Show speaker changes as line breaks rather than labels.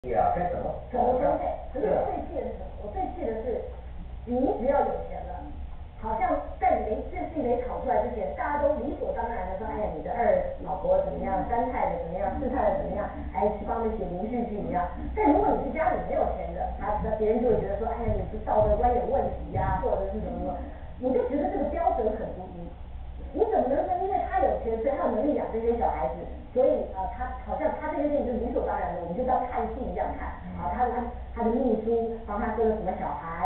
呀，该怎么保障？
可是我最气的是什么？我最气的是，你只要有钱了，好像在你这事情没炒出来之前，大家都理所当然的说，哎，你的二老婆怎么样，三太的怎么样，四太的怎么样，哎，去帮你写连续剧怎么样？但如果你是家里没有钱的，那别人就会觉得说，哎呀，你是道德观有问题呀、或者是什么什么，我就觉得这个标准很不一。你怎么能说因为他有钱，所以他有能力养这些小孩子，所以他好像他这件事情就理所当然的，我们就当看戏一样看啊，他的秘书帮他生了什么小孩。